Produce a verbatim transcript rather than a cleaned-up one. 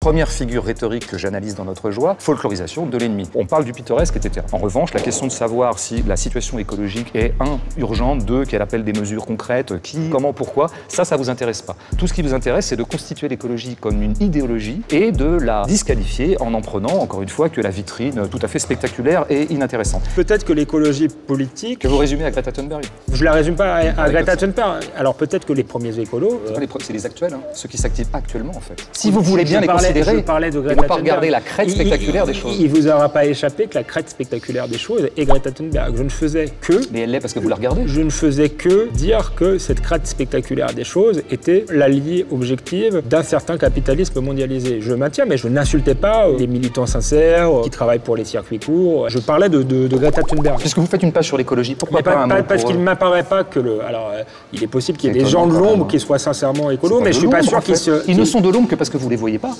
Première figure rhétorique que j'analyse dans Notre Joie, folklorisation de l'ennemi. On parle du pittoresque, et cetera. En revanche, la question de savoir si la situation écologique est, un, urgente, deux, qu'elle appelle des mesures concrètes, qui, comment, pourquoi, ça, ça vous intéresse pas. Tout ce qui vous intéresse, c'est de constituer l'écologie comme une idéologie et de la disqualifier en en prenant, encore une fois, que la vitrine tout à fait spectaculaire et inintéressante. Peut-être que l'écologie politique... Que vous résumez à Greta Thunberg. Je la résume pas à, à Greta Thunberg. Alors peut-être que les premiers écolos... Euh... C'est les, les actuels, hein, ceux qui s'activent actuellement, en fait. Si oui, vous voulez bien je les parlais, considérer, je parlais de Greta et ne pas Thunberg. regarder la crête spectaculaire il, des choses. Il ne vous aura pas échappé que la crête spectaculaire des choses est Greta Thunberg. Je ne faisais que... Mais elle l'est parce que vous la regardez. Je ne faisais que dire que cette crête spectaculaire des choses était l'allié objective d'un certain capitalisme mondialisé. Je maintiens, mais je n'insultais pas les militants sincères qui travaillent pour les circuits courts. Je parlais de, de, de Greta Thunberg. Puisque vous faites une page sur l'écologie, pourquoi pas, pas un pas mot Parce pour... qu'il ne m'apparaît pas que le... Alors, euh, il est possible qu'il y ait des gens de l'ombre qui soient sincèrement écolos, mais je ne suis pas sûr qu'ils se... Ils ne sont de l'ombre que parce que vous ne les voyez pas.